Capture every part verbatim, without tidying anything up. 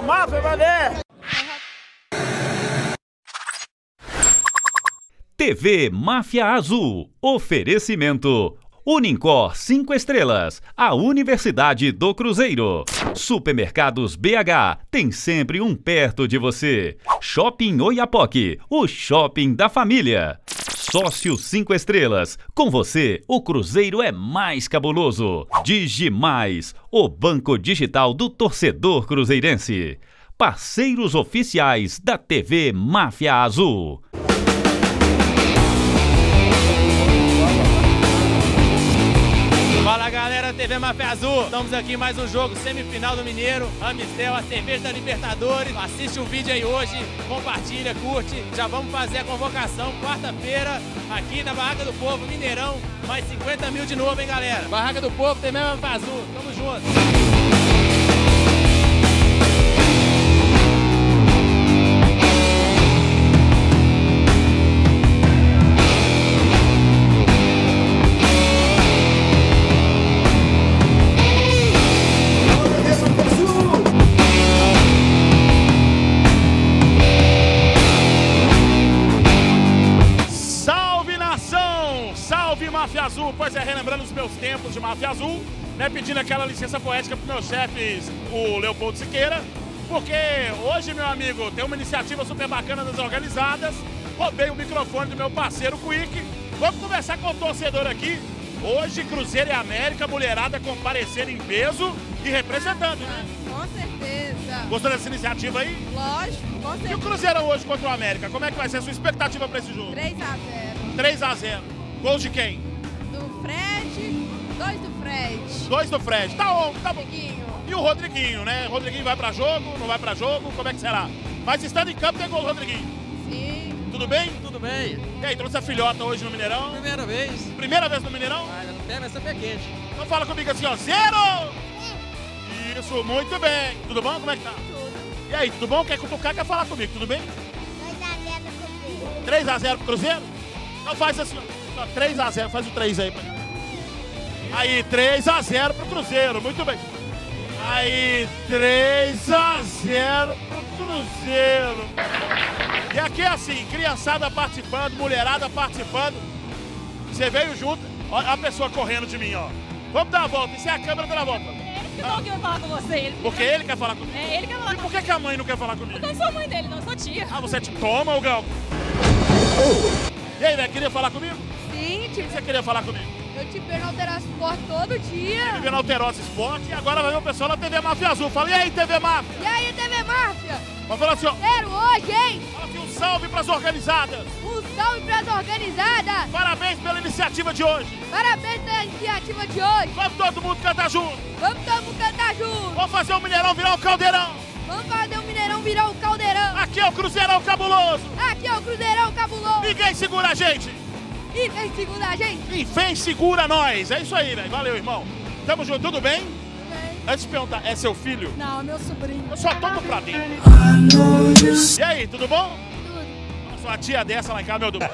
a máfia vai ver! T V Máfia Azul. Oferecimento. Unincor cinco estrelas. A Universidade do Cruzeiro. Supermercados B H. Tem sempre um perto de você. Shopping Oiapoque. O shopping da família. Sócio cinco estrelas. Com você, o Cruzeiro é mais cabuloso. Digimais. O banco digital do torcedor cruzeirense. Parceiros oficiais da T V Máfia Azul. Fala galera, T V Máfia Azul, estamos aqui em mais um jogo, semifinal do Mineiro, Amistel, a cerveja da Libertadores. Assiste o vídeo aí hoje, compartilha, curte, já vamos fazer a convocação quarta-feira aqui na Barraca do Povo, Mineirão, mais cinquenta mil de novo, hein galera? Barraca do Povo, T V Máfia Azul, tamo junto. Máfia Azul, pois é, relembrando os meus tempos de Máfia Azul, né, pedindo aquela licença poética para meus chefes, o Leopoldo Siqueira, porque hoje, meu amigo, tem uma iniciativa super bacana das organizadas, roubei o microfone do meu parceiro Quick, vamos conversar com o torcedor aqui, hoje Cruzeiro e América, mulherada comparecendo em peso e representando, né? Com certeza. Gostou dessa iniciativa aí? Lógico, com certeza. E o Cruzeiro hoje contra o América, como é que vai ser a sua expectativa para esse jogo? três a zero. três a zero. Gols de quem? Do Fred, dois do Fred. Dois do Fred, tá bom, tá bom. Rodriguinho. E o Rodriguinho, né? O Rodriguinho vai pra jogo, não vai pra jogo, como é que será? Mas estando em campo tem gol do Rodriguinho. Sim. Tudo bem? Tudo bem. E aí, trouxe a filhota hoje no Mineirão? Primeira vez. Primeira vez no Mineirão? Ah, não tem, mas é quente. Então fala comigo assim, ó, zero! Isso, muito bem. Tudo bom? Como é que tá? Tudo. E aí, tudo bom? Quer cutucar, quer falar comigo, tudo bem? dois a zero pro Cruzeiro. três a zero pro Cruzeiro? Então faz assim, ó, três a zero, faz o três aí. Aí, três a zero pro Cruzeiro, muito bem. Aí, três a zero pro Cruzeiro. E aqui é assim, criançada participando, mulherada participando. Você veio junto, olha a pessoa correndo de mim, ó. Vamos dar uma volta, isso é a câmera dando a volta. Ele que falou que eu ia falar com você. Ele Porque ele quer falar comigo? É, ele quer falar E com por que, que a mãe não quer falar comigo? Eu não sou mãe dele, não, eu sou tia. Ah, você te toma, o Gal? E aí, velho, queria falar comigo? Sim, O que tipo, você queria falar comigo? eu te vejo no Alterosa Esporte todo dia. Vendo Alterosa Esporte e agora vai ver o pessoal da T V Máfia Azul. Fala, e aí, T V Máfia? E aí, T V Máfia? Vamos falar assim, ó. Quero hoje, hein? Fala assim, um salve pras organizadas. Um salve pras organizadas. Parabéns pela iniciativa de hoje. Parabéns pela iniciativa de hoje. Vamos todo mundo cantar junto. Vamos todo mundo cantar junto. Vamos fazer o Mineirão virar um caldeirão. Vamos fazer o Mineirão virar um caldeirão. Aqui é o Cruzeirão cabuloso. Aqui é o Cruzeirão cabuloso. Ninguém segura a gente. E vem segunda a gente. E vem segura nós. É isso aí, velho. Valeu, irmão. Tamo junto, tudo bem? Bem. Antes de perguntar, é seu filho? Não, é meu sobrinho. Eu só tomo pra dentro. E aí, tudo bom? Tudo. Sua tia dessa lá em casa, meu Deus.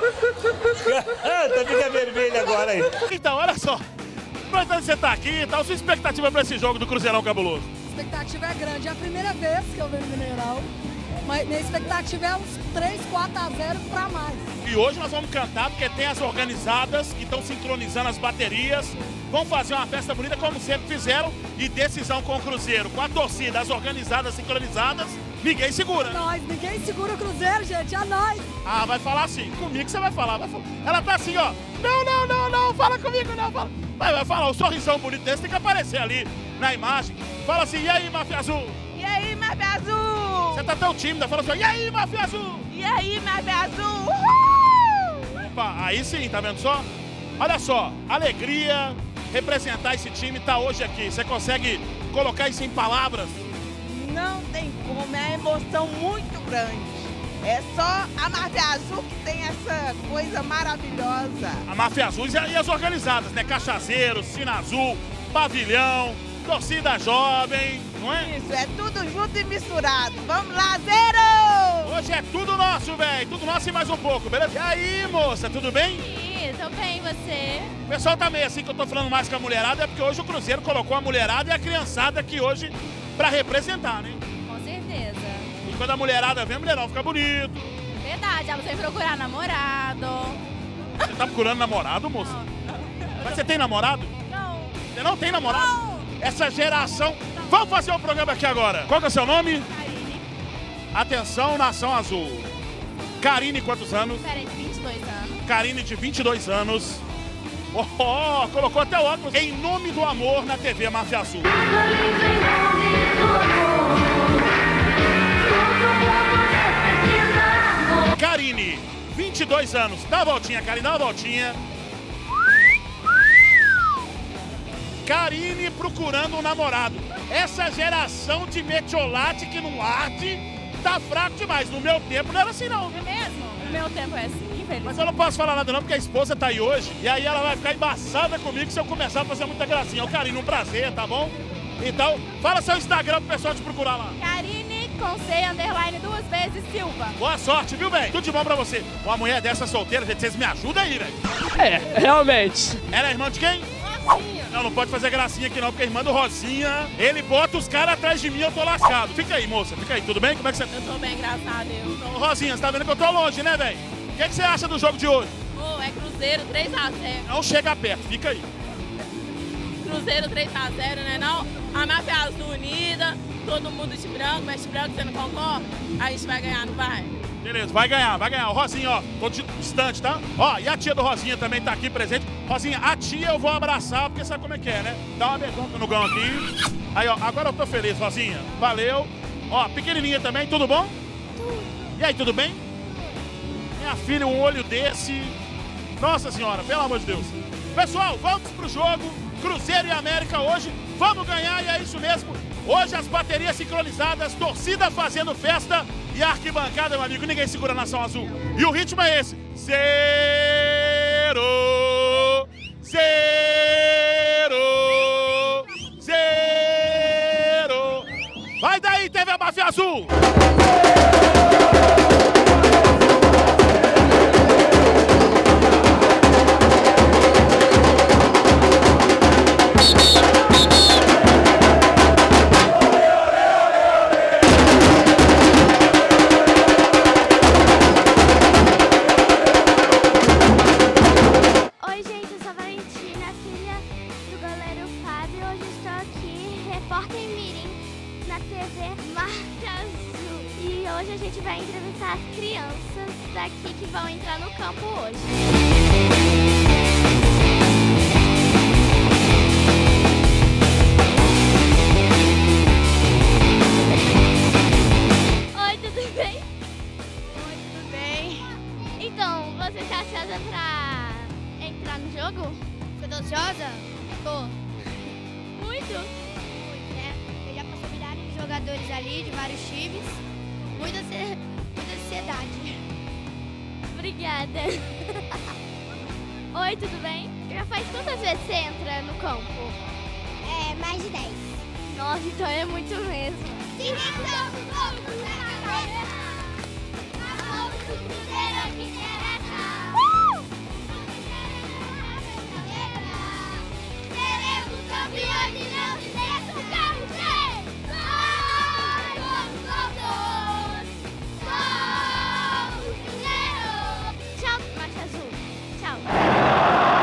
Tá fica vermelho agora aí. Então, olha só. Aproveitando que você tá aqui e tal, sua expectativa pra esse jogo do Cruzeirão cabuloso? A expectativa é grande. É a primeira vez que eu venho no Mineirão. Mas minha expectativa é uns três, quatro a zero pra mais. E hoje nós vamos cantar porque tem as organizadas que estão sincronizando as baterias. Vão fazer uma festa bonita como sempre fizeram. E decisão com o Cruzeiro, com a torcida, as organizadas sincronizadas, ninguém segura. Nós, ninguém segura o Cruzeiro, gente. É nós. Ah, vai falar assim. Comigo você vai falar. Vai falar. Ela tá assim, ó. Não, não, não, não. Fala comigo, não. Fala. Vai, vai falar. O sorrisão bonito desse tem que aparecer ali na imagem. Fala assim, e aí, Máfia Azul? E aí, Máfia Azul? Você tá tão tímida. Fala assim, ó, e aí, Máfia Azul? E aí, Máfia Azul? Uhul! Opa, aí sim, tá vendo só? Olha só, alegria, representar esse time, tá hoje aqui. Você consegue colocar isso em palavras? Não tem como, é uma emoção muito grande. É só a Máfia Azul que tem essa coisa maravilhosa. A Máfia Azul e as organizadas, né? Cachazeiros, Sina Azul, Pavilhão, Torcida Jovem, não é? Isso, é tudo junto e misturado. Vamos lá, zero! Hoje é tudo nosso, velho. Tudo nosso e mais um pouco, beleza? E aí, moça, tudo bem? Sim, tô bem, você? O pessoal tá meio assim que eu tô falando mais com a mulherada, é porque hoje o Cruzeiro colocou a mulherada e a criançada aqui hoje pra representar, né? Com certeza. Quando a mulherada vem, a mulherão fica bonito. Verdade, ela tem que procurar namorado. Você tá procurando namorado, moça? Mas você tem namorado? Não. Você não tem namorado? Não. Essa geração... Vamos fazer um programa aqui agora. Qual que é o seu nome? Karine. Atenção, Nação Azul. Karine, quantos anos? Peraí, vinte e dois anos. Karine, de vinte e dois anos. Oh, oh, colocou até o óculos. Em Nome do Amor na T V Máfia Azul. Karine, vinte e dois anos. Dá a voltinha, Karine, dá uma voltinha. Karine procurando um namorado. Essa geração de metiolate que não arde tá fraco demais. No meu tempo não era assim, não. É mesmo? O meu tempo é assim, infelizmente. Mas eu não posso falar nada não, porque a esposa tá aí hoje. E aí ela vai ficar embaçada comigo se eu começar a fazer muita gracinha. Ô, Karine, um prazer, tá bom? Então, fala seu Instagram pro pessoal te procurar lá. Karine com C, underline, duas vezes, Silva. Boa sorte, viu, velho? Tudo de bom pra você. Uma mulher dessa solteira, gente, vocês me ajudam aí, velho. É, realmente. Ela é irmã de quem? Rosinha. Não, não pode fazer gracinha aqui não, porque a irmã do Rosinha, ele bota os caras atrás de mim, eu tô lascado. Fica aí, moça, fica aí, tudo bem? Como é que você... Eu tô bem, graças a Deus. Então, Rosinha, você tá vendo que eu tô longe, né, velho? O que, que você acha do jogo de hoje? Oh, é Cruzeiro três a zero. Não chega perto, fica aí. Cruzeiro três a zero, né não? A Máfia Azul unida, todo mundo de branco, mas de branco você não concorda? A gente vai ganhar, não vai? Beleza, vai ganhar, vai ganhar. O Rosinha, ó, tô distante, tá? Ó, e a tia do Rosinha também tá aqui presente. Rosinha, a tia eu vou abraçar, porque sabe como é que é, né? Dá uma beijonca no gão aqui. Aí, ó, agora eu tô feliz, Rosinha. Valeu. Ó, pequenininha também, tudo bom? Tudo. E aí, tudo bem? Minha filha, um olho desse. Nossa senhora, pelo amor de Deus. Pessoal, vamos pro jogo. Cruzeiro e América hoje. Vamos ganhar e é isso mesmo. Hoje as baterias sincronizadas, torcida fazendo festa e a arquibancada, meu amigo, ninguém segura a Nação Azul. E o ritmo é esse. Zero, zero, zero. Vai daí, T V Máfia Azul. Hoje a gente vai entrevistar as crianças daqui que vão entrar no campo hoje. Oi, tudo bem? Oi, tudo bem? Então, você está ansiosa pra entrar no jogo? Você tá ansiosa? Tô. Muito? Muito, né? Eu já passou milhares de jogadores ali, de vários times. Muita, muita ansiedade. Obrigada. Oi, tudo bem? Já faz quantas vezes você entra no campo? É, mais de dez. Nossa, então é muito mesmo. Sim, então, vamos, Cruzeiro! Vamos, Cruzeiro, que interessa! Uh! Seremos campeões e não dizemos o carro cheio! Vai, vamos, vamos! Vamos, Cruzeiro! Tchau, Máfia Azul. Tchau.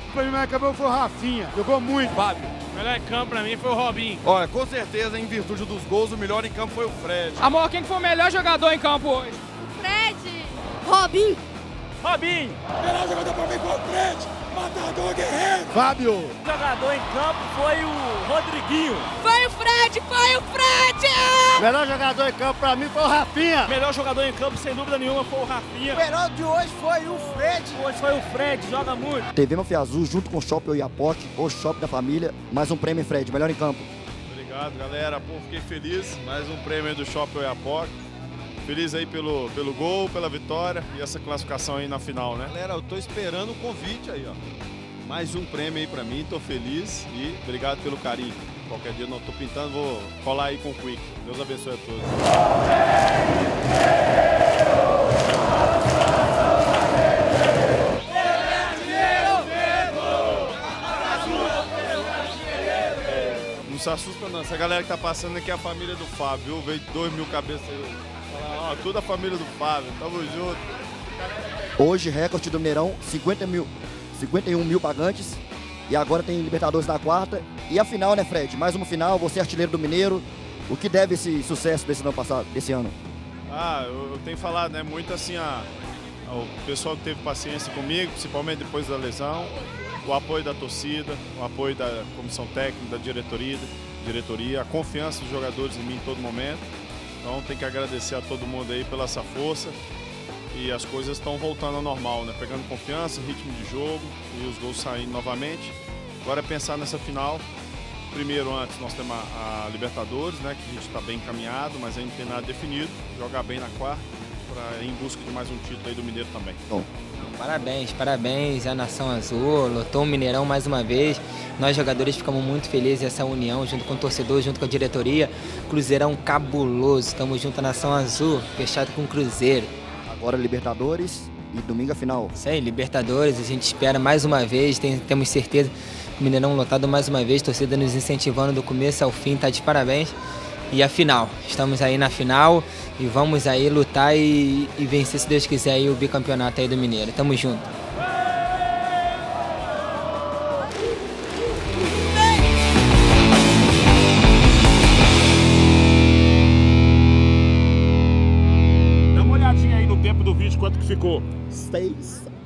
Pra mim, melhor campeão foi o Rafinha. Jogou muito. Fábio. O melhor em campo pra mim foi o Robinho. Olha, com certeza, em virtude dos gols, o melhor em campo foi o Fred. Amor, quem foi o melhor jogador em campo hoje? Fred. Robinho. Robinho. O melhor jogador pra mim foi o Fred. Matador guerreiro. Fábio. O jogador em campo foi o Rodriguinho. Foi o Fred, foi o Fred! O melhor jogador em campo pra mim foi o Rafinha. O melhor jogador em campo, sem dúvida nenhuma, foi o Rafinha. O melhor de hoje foi o Fred. Hoje foi o Fred, joga muito. T V Mafia Azul, junto com o Shopping Oiapoque, o Shopping da Família, mais um prêmio Fred, melhor em campo. Obrigado, galera. Pô, fiquei feliz. Mais um prêmio aí do Shopping Oiapoque. Feliz aí pelo, pelo gol, pela vitória e essa classificação aí na final, né? Galera, eu tô esperando o convite aí, ó. Mais um prêmio aí pra mim, tô feliz e obrigado pelo carinho. Qualquer dia não tô pintando, vou colar aí com o Quick. Deus abençoe a todos. Não se assusta não, essa galera que tá passando aqui é a família do Fábio, viu? Veio dois mil cabeças aí. Ó, toda a família do Fábio, tamo junto. Hoje, recorde do Mineirão, cinquenta mil, cinquenta e um mil pagantes. E agora tem Libertadores na quarta. E a final, né, Fred? Mais uma final, você é artilheiro do Mineiro. O que deve esse sucesso desse ano passado, desse ano? Ah, eu, eu tenho falado, né, muito assim, a, a, o pessoal que teve paciência comigo, principalmente depois da lesão, o apoio da torcida, o apoio da comissão técnica, da diretoria, diretoria, a confiança dos jogadores em mim em todo momento. Então tem que agradecer a todo mundo aí pela essa força e as coisas estão voltando ao normal, né? Pegando confiança, ritmo de jogo e os gols saindo novamente. Agora é pensar nessa final. Primeiro, antes, nós temos a, a Libertadores, né? Que a gente está bem encaminhado, mas ainda não tem nada definido. Jogar bem na quarta para ir em busca de mais um título aí do Mineiro também. Bom. Parabéns, parabéns à Nação Azul, lotou o Mineirão mais uma vez. Nós jogadores ficamos muito felizes essa união, junto com o torcedor, junto com a diretoria. Cruzeirão cabuloso, estamos junto à Nação Azul, fechado com o Cruzeiro. Agora Libertadores e domingo a final. Isso aí, Libertadores, a gente espera mais uma vez, tem, temos certeza que o Mineirão lotado mais uma vez, torcida nos incentivando do começo ao fim, tá de parabéns. E a final, estamos aí na final e vamos aí lutar e, e vencer, se Deus quiser, aí o bicampeonato aí do Mineiro. Tamo junto. Dá uma olhadinha aí no tempo do vídeo, quanto que ficou? Seis